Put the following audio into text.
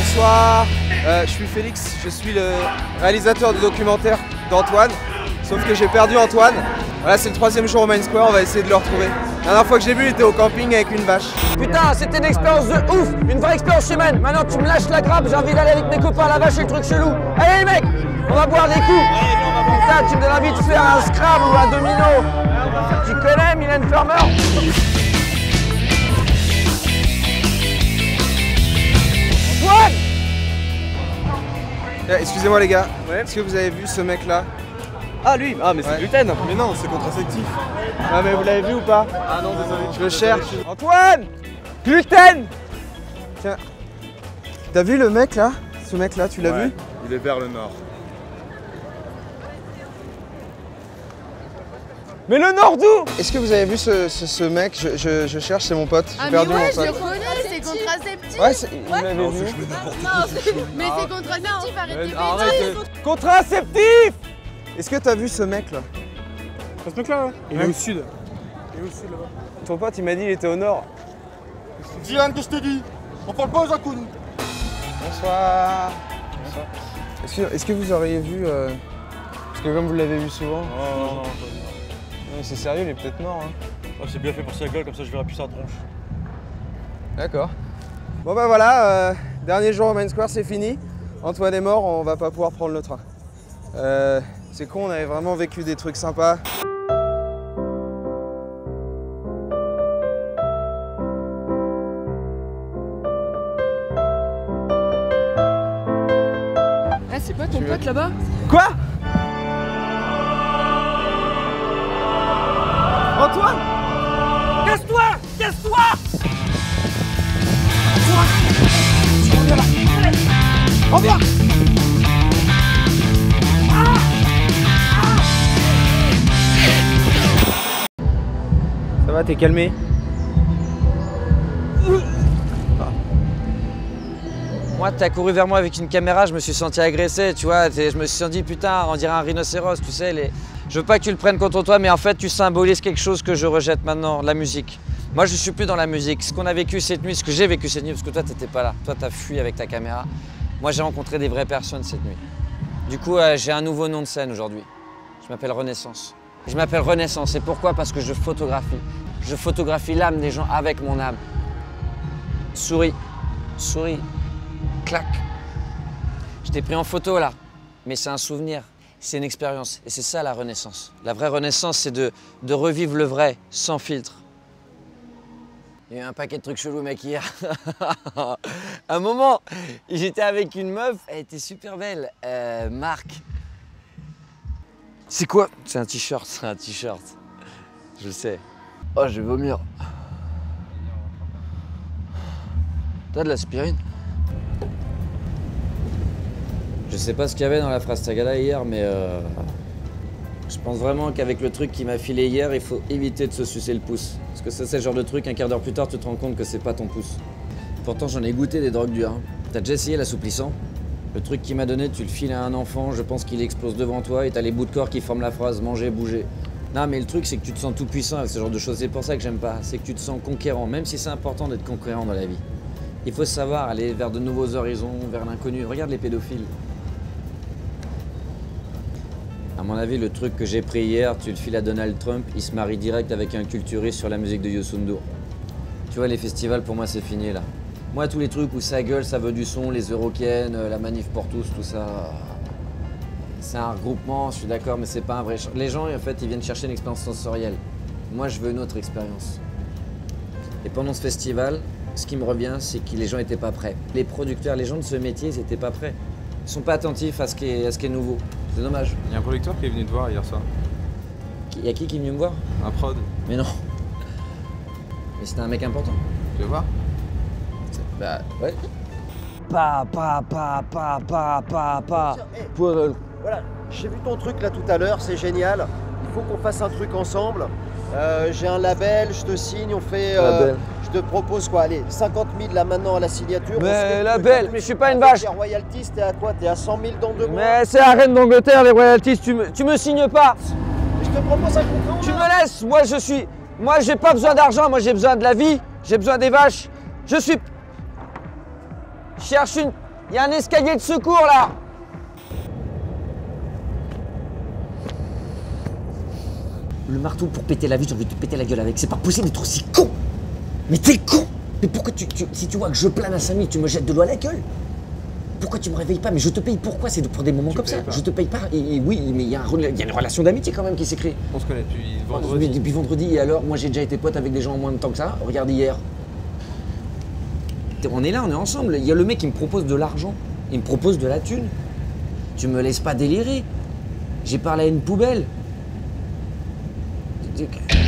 Bonsoir, je suis Félix, je suis le réalisateur du documentaire d'Antoine. Sauf que j'ai perdu Antoine. Voilà, c'est le 3e jour au Main Square, on va essayer de le retrouver. La dernière fois que j'ai vu, il était au camping avec une vache. Putain, c'était une expérience de ouf, une vraie expérience humaine. Maintenant tu me lâches la grappe, j'ai envie d'aller avec mes copains à la vache et le truc chelou. Allez les mecs, on va boire des coups. Putain, tu me donnes envie de faire un Scrabble ou un domino. Tu connais Mylène Farmer? Antoine! Excusez-moi les gars, est-ce que vous avez vu ce mec là? Ah lui, ah mais c'est gluten. Mais non, c'est contraceptif. Ah mais vous l'avez vu ou pas? Ah non, désolé. Je le cherche. Antoine! Gluten! Tiens, t'as vu le mec là? Ce mec là, tu l'as vu? Il est vers le nord. Mais le nord d'où? Est-ce que vous avez vu ce mec? Je cherche, c'est mon pote. J'ai Ah mais perdu ouais, mon je pote. le connais, c'est contraceptif. Ouais, il m'avait vu. Mais c'est contraceptif, arrête de Arrête. bêtises. Contraceptif! Est-ce que t'as vu ce mec là? Ce mec-là, ouais. Il est au sud. Il est au sud là-bas. Ton pote il m'a dit il était au nord. Diane, que je te dis, on parle pas aux inconnus. Bonsoir. Est-ce que vous auriez vu... Parce que comme vous l'avez vu souvent... Non. C'est sérieux, il est peut-être mort. Hein. Oh, c'est bien fait pour sa gueule, comme ça je verrai plus sa tronche. D'accord. Bon bah voilà, dernier jour au Main Square, c'est fini. Antoine est mort, on va pas pouvoir prendre le train. C'est con, on avait vraiment vécu des trucs sympas. Ah, c'est quoi ton pote là-bas? Quoi? Antoine? Casse-toi! Casse-toi! Reviens! Ça va, t'es calmé? Moi, t'as couru vers moi avec une caméra, je me suis senti agressé, tu vois. Je me suis senti, putain, on dirait un rhinocéros, tu sais. Je veux pas que tu le prennes contre toi, mais en fait, tu symbolises quelque chose que je rejette maintenant, la musique. Moi, je suis plus dans la musique. Ce qu'on a vécu cette nuit, ce que j'ai vécu cette nuit, parce que toi, t'étais pas là. Toi, t'as fui avec ta caméra. Moi, j'ai rencontré des vraies personnes cette nuit. Du coup, j'ai un nouveau nom de scène aujourd'hui. Je m'appelle Renaissance. Je m'appelle Renaissance, et pourquoi? Parce que je photographie. Je photographie l'âme des gens avec mon âme. Souris, souris. Clac. Je t'ai pris en photo là, mais c'est un souvenir, c'est une expérience. Et c'est ça la renaissance. La vraie renaissance, c'est de revivre le vrai, sans filtre. Il y a eu un paquet de trucs chelous, mec, hier. À un moment, j'étais avec une meuf, elle était super belle, Marc. C'est quoi? C'est un t-shirt, c'est un t-shirt. Je le sais. Oh, je vais vomir. T'as de l'aspirine? Je sais pas ce qu'il y avait dans la phrase Tagala hier, mais je pense vraiment qu'avec le truc qu'il m'a filé hier, il faut éviter de se sucer le pouce. Parce que ça, c'est le genre de truc, un quart d'heure plus tard, tu te rends compte que c'est pas ton pouce. Pourtant, j'en ai goûté des drogues dures. Hein. T'as déjà essayé l'assouplissant? Le truc qu'il m'a donné, tu le files à un enfant, je pense qu'il explose devant toi et t'as les bouts de corps qui forment la phrase « manger, bouger ». Non, mais le truc, c'est que tu te sens tout puissant avec ce genre de choses. C'est pour ça que j'aime pas. C'est que tu te sens conquérant, même si c'est important d'être conquérant dans la vie. Il faut savoir aller vers de nouveaux horizons, vers l'inconnu. Regarde les pédophiles. À mon avis, le truc que j'ai pris hier, tu le files à Donald Trump, il se marie direct avec un culturiste sur la musique de Youssou N'Dour. Tu vois, les festivals, pour moi, c'est fini, là. Moi, tous les trucs où ça gueule, ça veut du son, les Eurocaines, la Manif pour tous, tout ça... C'est un regroupement, je suis d'accord, mais c'est pas un vrai... Les gens, en fait, ils viennent chercher une expérience sensorielle. Moi, je veux une autre expérience. Et pendant ce festival, ce qui me revient, c'est que les gens n'étaient pas prêts. Les producteurs, les gens de ce métier, ils n'étaient pas prêts. Ils sont pas attentifs à ce qui est nouveau. C'est dommage. Il y a un producteur qui est venu te voir hier soir. Il y a qui est venu me voir? Un prod. Mais non. Mais c'était un mec important. Tu veux voir? Bah, ouais. Pa. Voilà, j'ai vu ton truc là tout à l'heure, c'est génial. Il faut qu'on fasse un truc ensemble. J'ai un label, je te signe, on fait... je te propose quoi, allez, 50 000 là maintenant à la signature. Mais label, mais je suis pas une vache. Les royalties, t'es à quoi? T'es à 100 000 dans 2 mois? Mais c'est la reine d'Angleterre, les royalties, tu me signes pas. Je te propose un contrat. Tu me laisses, moi j'ai pas besoin d'argent, moi j'ai besoin de la vie, j'ai besoin des vaches. Je cherche une... Il y a un escalier de secours là. Le marteau pour péter la vie, j'ai envie de te péter la gueule avec. C'est pas possible d'être aussi con. Mais t'es con. Mais pourquoi si tu vois que je plane à 5000, tu me jettes de l'eau à la gueule? Pourquoi tu me réveilles pas? Mais je te paye pourquoi? C'est pour des moments comme ça. Pas. Je te paye pas. Et oui, mais il y a une relation d'amitié quand même qui s'est créée. On se connaît depuis vendredi. Depuis vendredi, et alors, moi j'ai déjà été pote avec des gens en moins de temps que ça. Regarde hier. On est là, on est ensemble. Il y a le mec qui me propose de l'argent. Il me propose de la thune. Tu me laisses pas délirer. J'ai parlé à une poubelle.